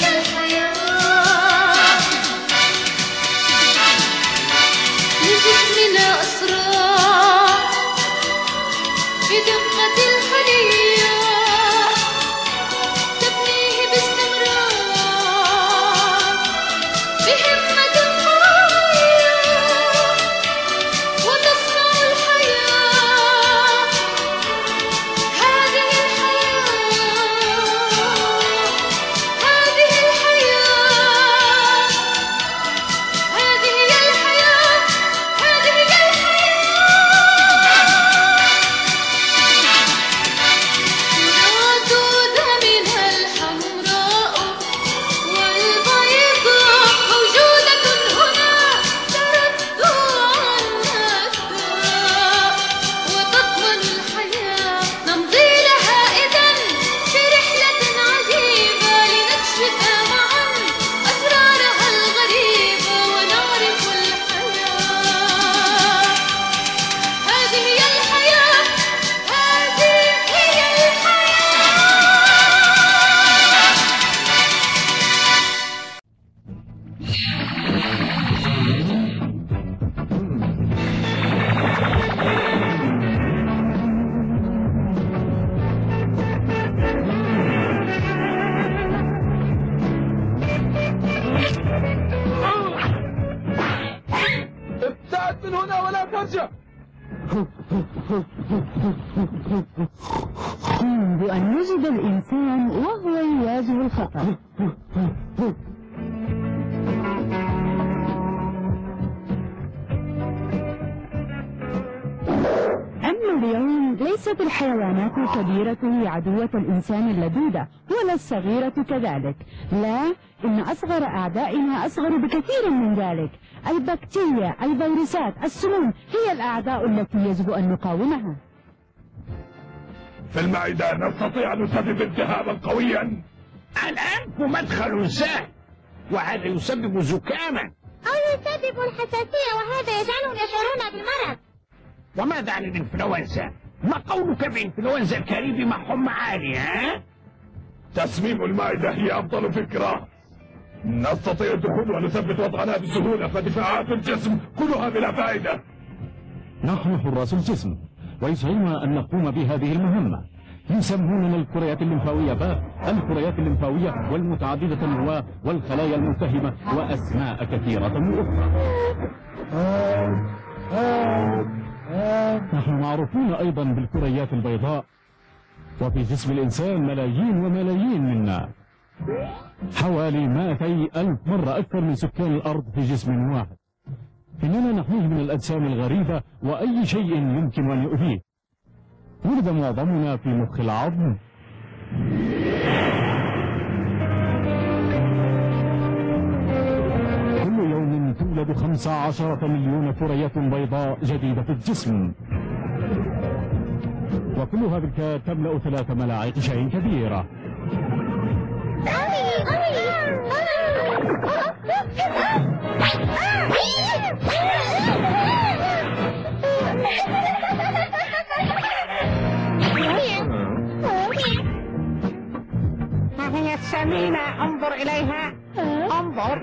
بأن نجد الإنسان وهو يواجه الخطر. أما اليوم ليست الحيوانات الكبيرة هي عدوة الإنسان اللدودة ولا الصغيرة كذلك، لا، إن أصغر أعدائنا أصغر بكثير من ذلك. البكتيريا، الفيروسات، السموم هي الأعداء التي يجب أن نقاومها. في المعدة نستطيع أن نسبب التهابا قويا. الأنف مدخل سهل، وهذا يسبب زكاما أو يسبب الحساسية، وهذا يجعلهم يشعرون بالمرض. وماذا عن الإنفلونزا؟ ما قولك بإنفلونزا الكاريبي مع حمى عالية؟ ها؟ تسميم المعدة هي أفضل فكرة. نستطيع الدخول ونثبت وضعنا بسهولة، فدفاعات الجسم كلها بلا فائدة. نحن حراس الجسم، ويسعدنا أن نقوم بهذه المهمة. يسموننا الكريات الليمفاوية الكريات الليمفاوية والمتعددة النواة والخلايا الملتهمة وأسماء كثيرة أخرى. نحن معروفون أيضا بالكريات البيضاء، وفي جسم الإنسان ملايين وملايين منا، حوالي 200,000 مرة أكثر من سكان الأرض في جسم واحد. إننا نحميه من الأجسام الغريبة وأي شيء يمكن أن يؤذيه. ولد معظمنا في مخ العظم. كل يوم تولد 15 مليون كرية بيضاء جديدة في الجسم، وكلها بالكاد تملأ 3 ملاعق شاي كبيرة. ما هي السمينة؟ انظر إليها، انظر.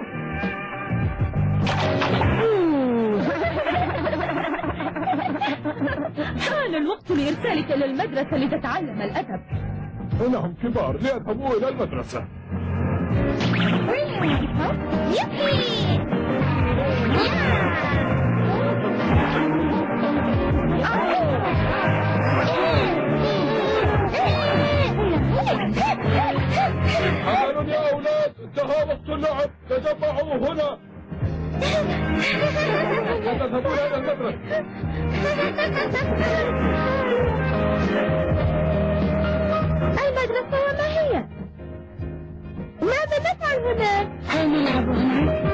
حان الوقت لإرسالك إلى المدرسة لتتعلم الأدب. إنهم كبار ليذهبوا إلى المدرسة. حالا يا أولاد، انتهى وقت اللعب، تجمعوا هنا. تذهبوا إلى المدرسة. المدرسة وما هي؟ ماذا نفعل هناك؟ هل نلعب هناك؟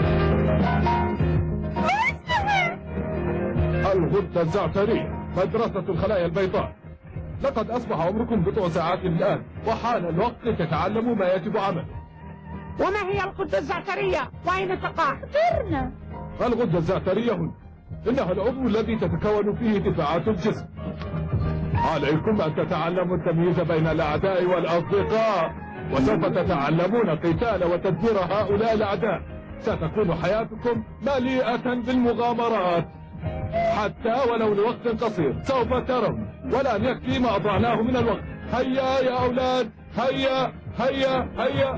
ما اسمها؟ الغدة الزعترية، مدرسة الخلايا البيضاء. لقد أصبح عمركم بضع ساعات الآن، وحان الوقت لتتعلموا ما يجب عمله. وما هي الغدة الزعترية؟ وأين تقع؟ أخبرنا. الغدة الزعترية هنا، إنها العضو الذي تتكون فيه دفاعات الجسم. عليكم أن تتعلموا التمييز بين الأعداء والأصدقاء. وسوف تتعلمون قتال وتدبير هؤلاء الأعداء. ستكون حياتكم مليئة بالمغامرات حتى ولو لوقت قصير. سوف ترون ولن يكفي ما أضعناه من الوقت. هيا يا أولاد، هيا هيا هيا.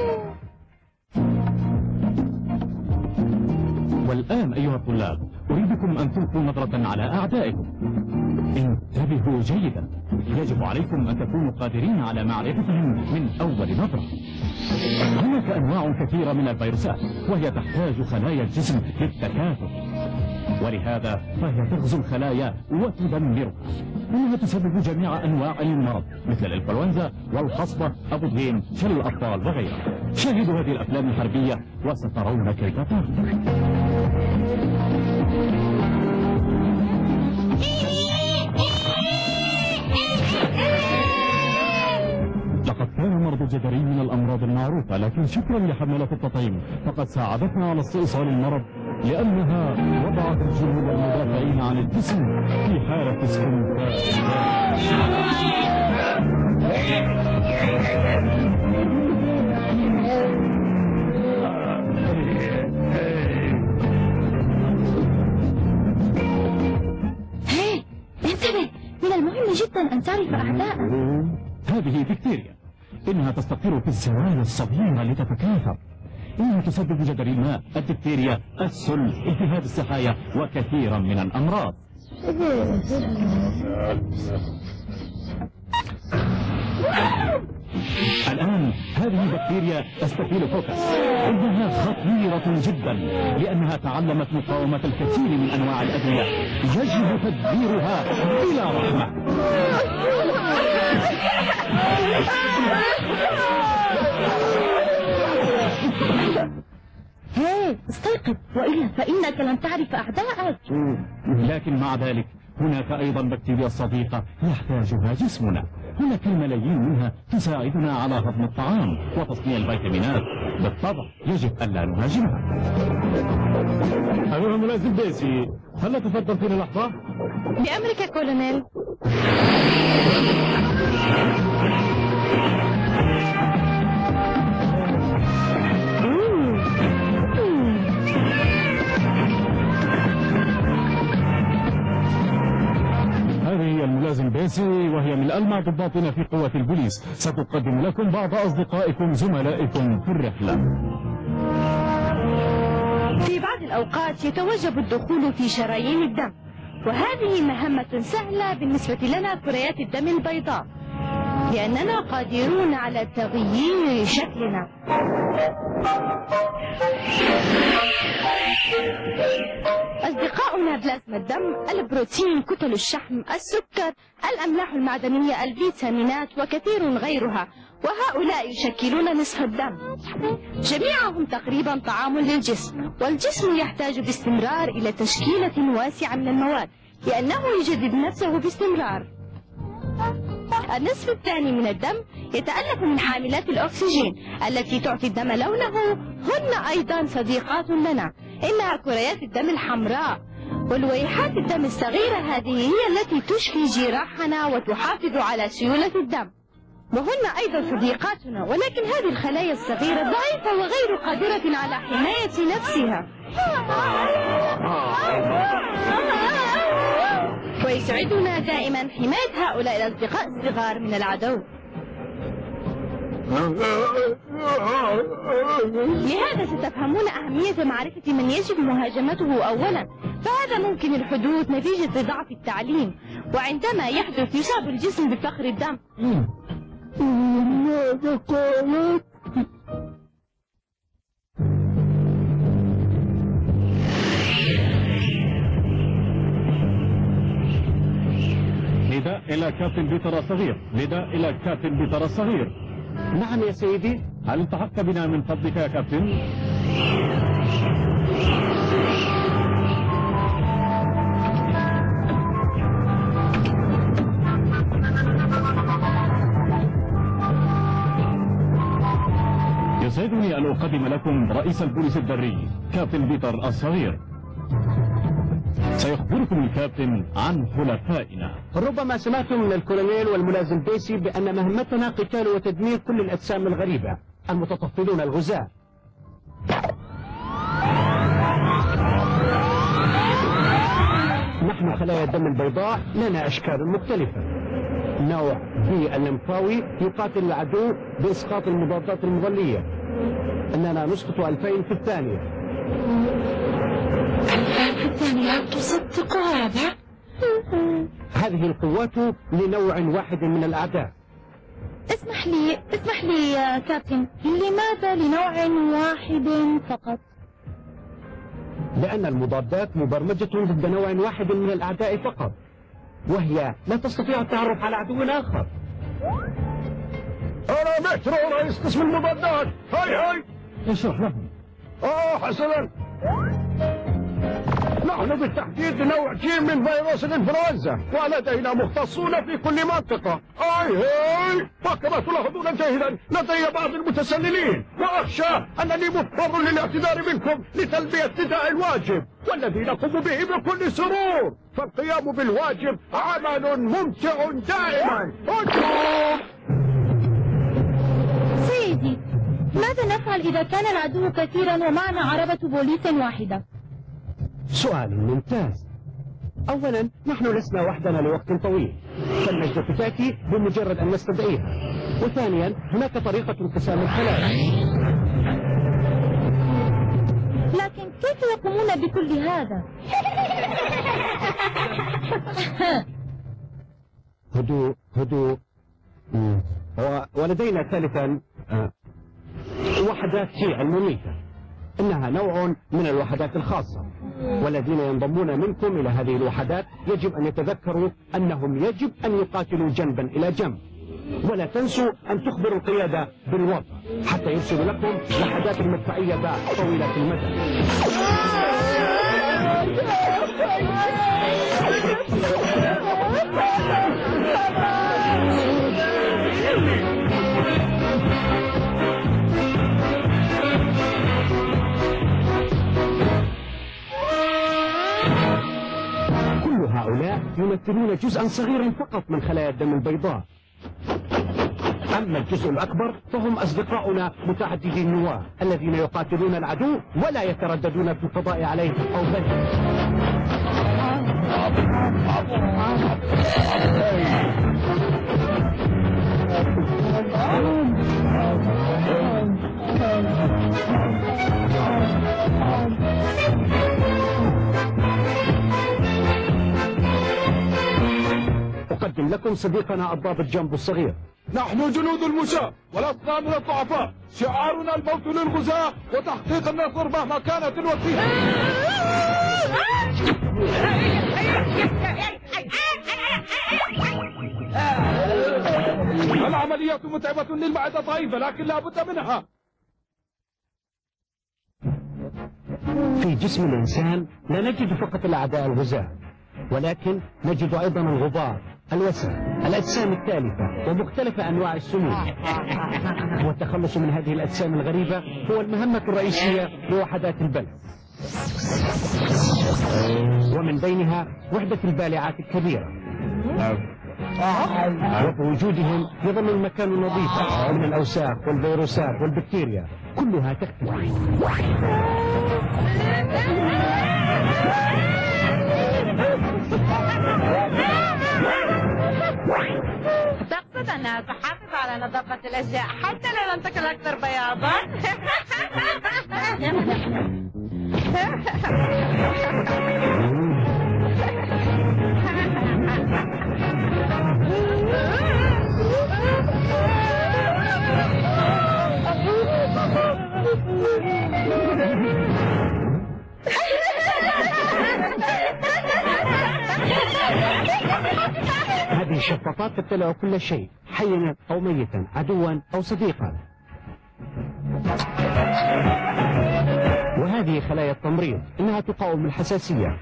والآن أيها الطلاب أريدكم أن تلقوا نظرة على أعدائكم. انتبهوا جيدا، يجب عليكم أن تكونوا قادرين على معرفتهم من أول نظرة. هناك أنواع كثيرة من الفيروسات وهي تحتاج خلايا الجسم للتكاثر، ولهذا فهي تغزو الخلايا وتدمرها. إنها تسبب جميع أنواع المرض مثل الإنفلونزا والخصبة، أبو ظبيم، شلل الأطفال وغيرها. شاهدوا هذه الأفلام الحربية وسترون كيف تغزو. لقد كان مرض الجدري من الأمراض المعروفة، لكن شكرا لحملة التطعيم فقد ساعدتنا على استئصال المرض، لأنها وضعت الجنود المدافعين عن الجسم في حالة استنفاذ. انتبه، من المهم جدا أن تعرف أعداءك. هذه بكتيريا، إنها تستقر في الزوايا الصغيرة لتتكاثر. إنها تسبب جدري الماء، الدفتيريا، السل، التهاب السحايا وكثيرا من الأمراض. الآن هذه البكتيريا ستافيلوكوكس، إنها خطيرة جدا لأنها تعلمت مقاومة الكثير من أنواع الأدوية، يجب تدبيرها بلا رحمة. هاي استيقظ، وإلا فإنك لن تعرف أعداءك. لكن مع ذلك هناك أيضا بكتيريا صديقة يحتاجها جسمنا. هناك الملايين منها تساعدنا على هضم الطعام وتصنيع الفيتامينات. بالطبع يجب ألا نهاجمها. أيها الملازم بيسي، هل تفضل فينا لحظة؟ بأمرك كولونيل. هذه هي الملازم بيسي، وهي من ألمع ضباطنا في قوات البوليس. ستقدم لكم بعض أصدقائكم زملائكم في الرحلة. في بعض الأوقات يتوجب الدخول في شرايين الدم، وهذه مهمة سهلة بالنسبة لنا كريات الدم البيضاء، لأننا قادرون على تغيير شكلنا. أصدقاؤنا بلازما الدم، البروتين، كتل الشحم، السكر، الأملاح المعدنية، الفيتامينات وكثير غيرها، وهؤلاء يشكلون نصف الدم. جميعهم تقريبا طعام للجسم، والجسم يحتاج باستمرار إلى تشكيلة واسعة من المواد لأنه يجدد نفسه باستمرار. النصف الثاني من الدم يتألف من حاملات الأكسجين التي تعطي الدم لونه، هن أيضا صديقات لنا، إنها كريات الدم الحمراء، والويحات الدم الصغيرة هذه هي التي تشفي جراحنا وتحافظ على سيولة الدم، وهن أيضا صديقاتنا، ولكن هذه الخلايا الصغيرة ضعيفة وغير قادرة على حماية نفسها. ويسعدنا دائما حماية هؤلاء الأصدقاء الصغار من العدو. لهذا ستفهمون أهمية معرفة من يجب مهاجمته أولا، فهذا ممكن الحدوث نتيجة ضعف التعليم، وعندما يحدث يصاب الجسم بفقر الدم. ماذا قالت؟ نداء إلى كابتن بيتر الصغير، نداء إلى كابتن بيتر الصغير. نعم يا سيدي. هل التحقت بنا من فضلك يا كابتن؟ يسعدني أن أقدم لكم رئيس البوليس البري كابتن بيتر الصغير. سيخبركم الكابتن عن حلفائنا. ربما سمعتم من الكولونيل والملازم بيسي بأن مهمتنا قتال وتدمير كل الأجسام الغريبة المتطفلون الغزاة. نحن خلايا الدم البيضاء لنا أشكال مختلفة. نوع في الليمفاوي يقاتل العدو بإسقاط المضادات المضلية. أننا نسقط 2000 في الثانية. 2000 في الثانية؟ تصدق هذا؟ هذه القوات لنوع واحد من الأعداء. اسمح لي يا كابتن، لماذا لنوع واحد فقط؟ لأن المضادات مبرمجة ضد نوع واحد من الأعداء فقط، وهي لا تستطيع التعرف على عدو آخر. أنا مترو رئيس قسم المضادات. هاي اشرح لهم. حسنا، نحن بالتحديد نوع جيم من فيروس الإنفلونزا، ولدينا مختصون في كل منطقة. وكما تلاحظون جيدا لدي بعض المتسللين، وأخشى أنني مضطر للاعتذار منكم لتلبية نداء الواجب والذي نقوم به بكل سرور، فالقيام بالواجب عمل ممتع دائما. سيدي، ماذا نفعل إذا كان العدو كثيرا ومعنا عربة بوليس واحدة؟ سؤال ممتاز. أولا نحن لسنا وحدنا لوقت طويل، فالنجدة تأتي بمجرد أن نستدعيها. وثانيا هناك طريقة انقسام الخلايا. لكن كيف يقومون بكل هذا؟ هدوء. ولدينا ثالثا وحدات شيع المميتة. إنها نوع من الوحدات الخاصة، والذين ينضمون منكم إلى هذه الوحدات يجب أن يتذكروا أنهم يجب أن يقاتلوا جنبا إلى جنب، ولا تنسوا أن تخبروا القيادة بالوضع حتى يرسلوا لكم وحدات مدفعية طويلة المدى. هؤلاء يمثلون جزءا صغيرا فقط من خلايا الدم البيضاء. أما الجزء الأكبر فهم أصدقاؤنا متعددي النواة الذين يقاتلون العدو ولا يترددون في القضاء عليه أو بنه. أقدم لكم صديقنا الضابط جنبو الصغير. نحن جنود المشاة ولسنا من الضعفاء، شعارنا الموت للغزاة وتحقيق النصر مهما كانت الوسيلة. العملية متعبة للمعدة ضعيفة لكن لا بد منها. في جسم الإنسان لا نجد فقط الأعداء الغزاة، ولكن نجد أيضا الغبار، الوسخ، الأجسام التالفة ومختلف أنواع السموم. والتخلص من هذه الأجسام الغريبة هو المهمة الرئيسية لوحدات البلد، ومن بينها وحدة البالعات الكبيرة. وبوجودهم يظل المكان نظيفا من الأوساخ والفيروسات والبكتيريا، كلها تختفي. تقصد أنها تحافظ على نظافة الأشياء حتى لو لم تكن أكثر بياضا؟ هذه الشفاطات تبتلع كل شيء، حيا أو ميتا، عدوا أو صديقا. وهذه خلايا التمريض، إنها تقاوم الحساسية.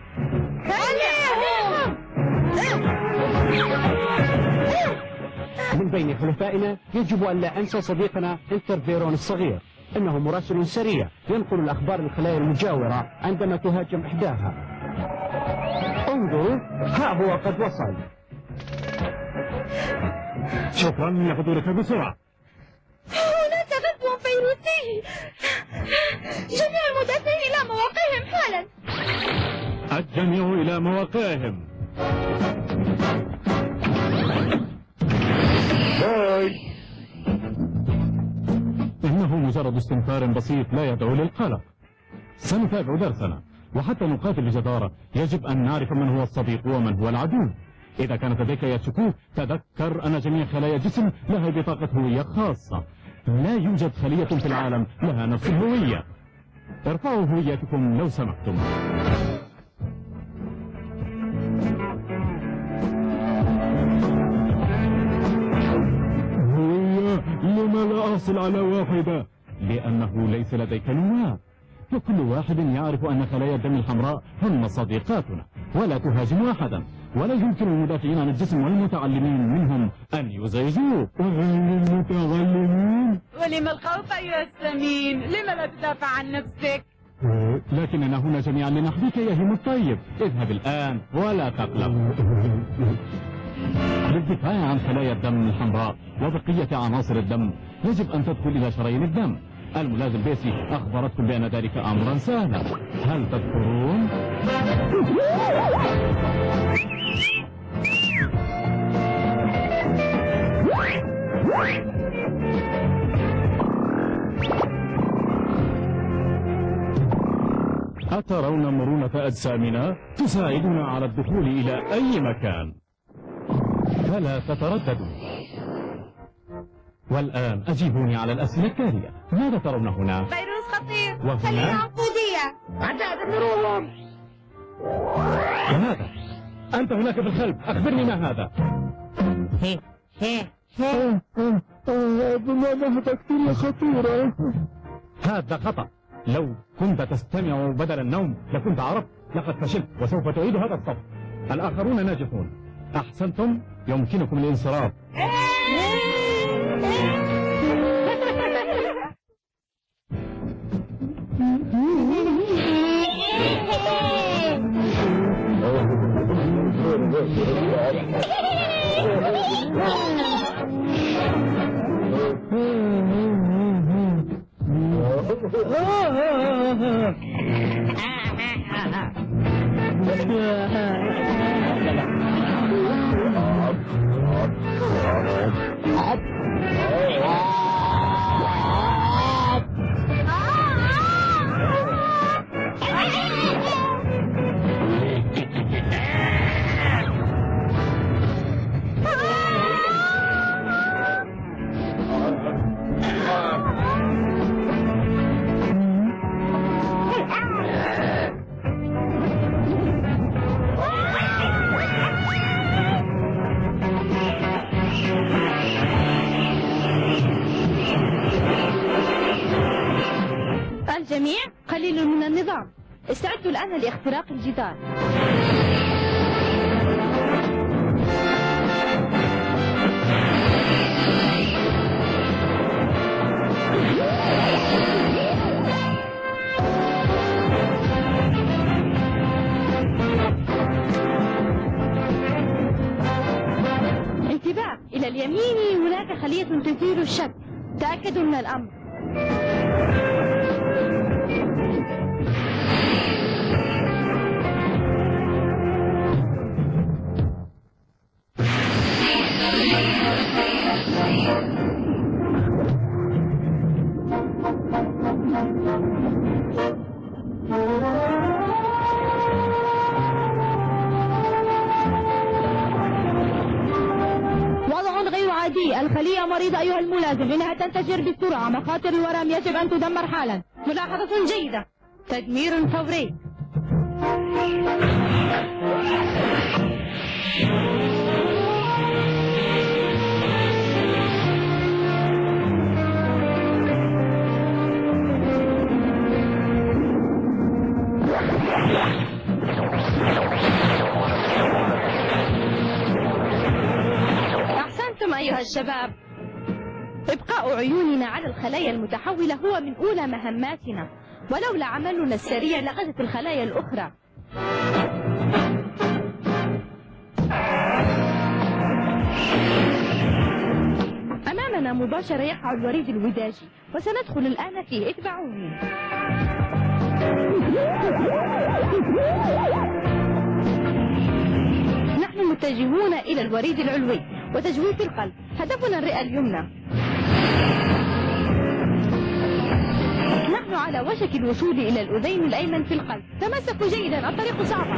من بين حلفائنا يجب أن لا أنسى صديقنا انترفيرون الصغير، إنه مراسل سريع ينقل الأخبار للخلايا المجاورة عندما تهاجم إحداها. انظروا، ها هو قد وصل. شكرا لحضورك بسرعة. هناك غزو فيروسي. جميع المدافعين إلى مواقعهم حالا. الجميع إلى مواقعهم. إنه مجرد استنفار بسيط لا يدعو للقلق. سنتابع درسنا، وحتى نقاتل بجدارة يجب أن نعرف من هو الصديق ومن هو العدو. إذا كانت لديك أي شكوك تذكر أن جميع خلايا الجسم لها بطاقة هوية خاصة. لا يوجد خلية في العالم لها نفس الهوية. ارفعوا هوياتكم لو سمحتم. هوية؟ لما لا أحصل على واحدة؟ لأنه ليس لديك نواة، وكل واحد يعرف أن خلايا الدم الحمراء هم صديقاتنا، ولا تهاجم أحدا، ولا يمكن المدافعين عن الجسم والمتعلمين منهم أن يزعجوك. المتعلمين؟ ولما الخوف أيها السمين؟ لما لا تدافع عن نفسك؟ لكننا هنا جميعا لنحميك يا هيم الطيب. اذهب الآن ولا تقلق. للدفاع عن خلايا الدم الحمراء وبقية عناصر الدم يجب أن تدخل إلى شرايين الدم. الملازم بيسي أخبرتكم بأن ذلك أمرا سهلا، هل تذكرون؟ أترون مرونة أجسامنا تساعدنا على الدخول إلى أي مكان، فلا تترددوا. والآن أجيبوني على الأسئلة التالية. ماذا ترون هنا؟ فيروس خطير. وهنا؟ خلية عنقودية. وماذا؟ أنت هناك في الخلف، أخبرني ما هذا؟ بمعنى بكتيريا خطيرة. هذا خطأ. لو كنت تستمع بدل النوم لكنت عرفت. لقد فشلت وسوف تعيد هذا الصف. الآخرون ناجحون. أحسنتم، يمكنكم الانصراف. الجميع قليل من النظام. استعدوا الآن لاختراق الجدار. انتباه، إلى اليمين هناك خلية تثير الشك. تأكدوا من الأمر. الخلية مريضة أيها الملازم، إنها تنتشر بسرعة. مخاطر الورم يجب أن تدمر حالا. ملاحظة جيدة. تدمير فوري. أيها الشباب، إبقاء عيوننا على الخلايا المتحولة هو من أولى مهماتنا، ولولا عملنا السريع لغزت الخلايا الأخرى. أمامنا مباشرة يقع الوريد الوداجي، وسندخل الآن فيه. اتبعوني. نحن متجهون إلى الوريد العلوي وتجويف القلب. هدفنا الرئة اليمنى. نحن على وشك الوصول إلى الأذين الأيمن في القلب. تمسكوا جيدا، الطريق صعبة.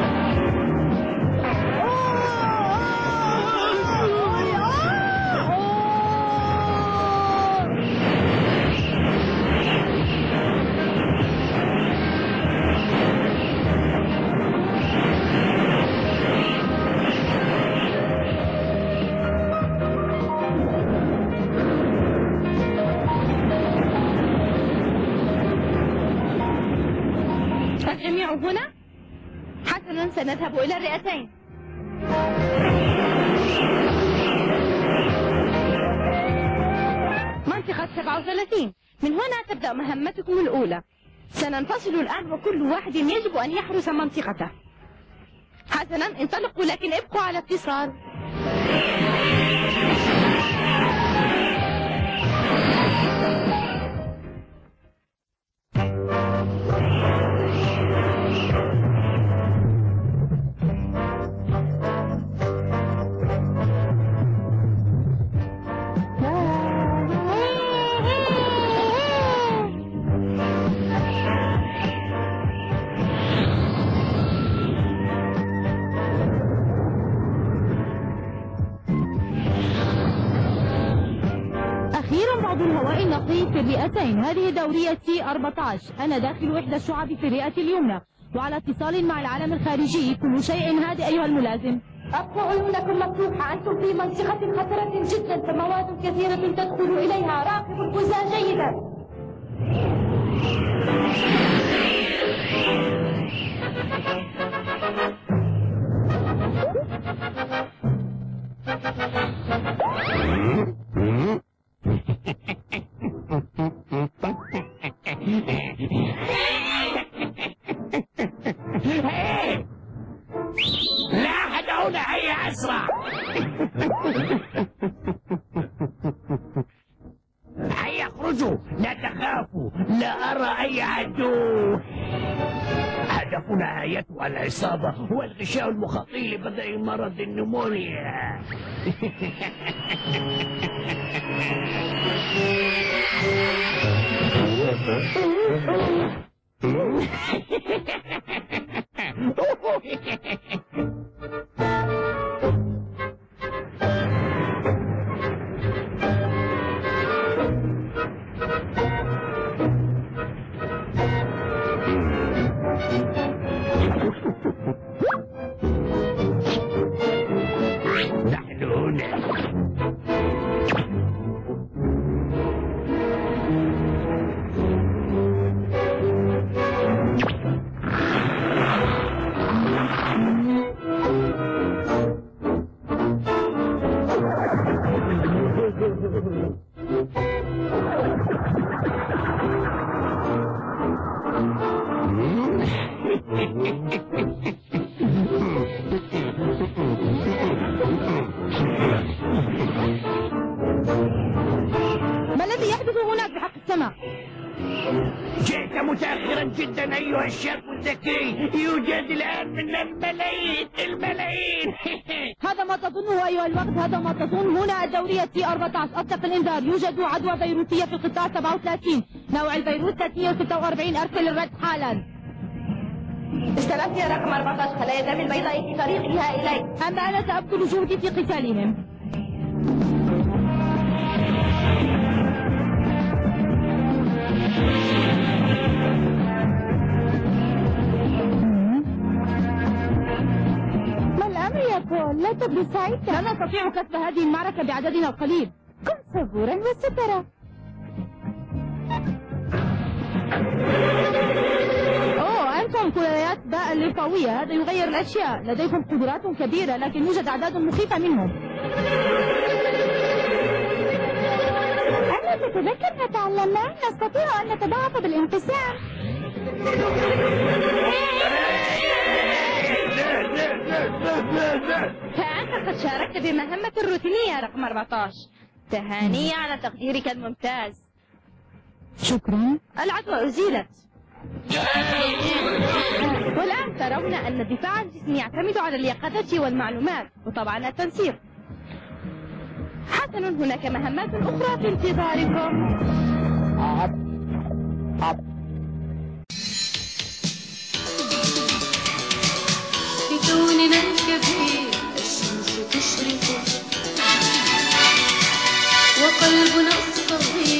الجميع هنا؟ حسنا، سنذهب إلى الرئتين. منطقة 37. من هنا تبدأ مهمتكم الأولى. سننفصل الآن وكل واحد يجب أن يحرس منطقته. حسنا، انطلقوا لكن ابقوا على اتصال. الهواء النقي في الرئتين. هذه دورية T14. أنا داخل إحدى الشعب في الرئة اليمنى وعلى اتصال مع العالم الخارجي. كل شيء هادئ أيها الملازم. أبقوا عيونكم مفتوحة، أنتم في منطقة خطرة جدا، فمواد كثيرة تدخل إليها. راقبوا الفزاع جيدا. لا أحد هيا أسرع. هيا اخرجوا، لا تخافوا، لا أرى أي عدو. هدفنا أيتها العصابة هو الغشاء المخاطي لبدء مرض النمونيا. نحن هنا. ما الذي يحدث هناك بحق السماء؟ جئت متأخرا جدا أيها الشاب الذكي. يوجد الآن من الملايين. هذا ما تظنه أيها الوقت، هذا ما تظن. هنا الدورية T14. أطلق الإنذار. يوجد عدوى فيروسية في قطاع 37. نوع الفيروس 346. أرسل الرد حالا. استلمت يا رقم 14 خلايا دم البيضاء في طريقها إليك. أما أنا سأبذل جهدي في قتالهم. ما الأمر يا بول؟ لا تبدو سعيدا. لا نستطيع كسب هذه المعركة بعددنا القليل. كن صبورا وسترى. أنتم كليات باء الليفاوية. هذا يغير الأشياء. لديكم قدرات كبيرة لكن يوجد أعداد مخيفة منهم. أنا تتذكر ما تعلمناه؟ نستطيع أن نتضاعف بالانقسام. لا. فأنت قد شاركت بمهمة الروتينية رقم 14. تهاني على تقديرك الممتاز. شكرا. العدوى أزيلت. والآن ترون أن الدفاع الجسمي يعتمد على اليقظة والمعلومات وطبعا التنسيق. حسن، هناك مهمات أخرى في انتظاركم. في كوننا الكبير الشمس تشرق وقلبنا الصغير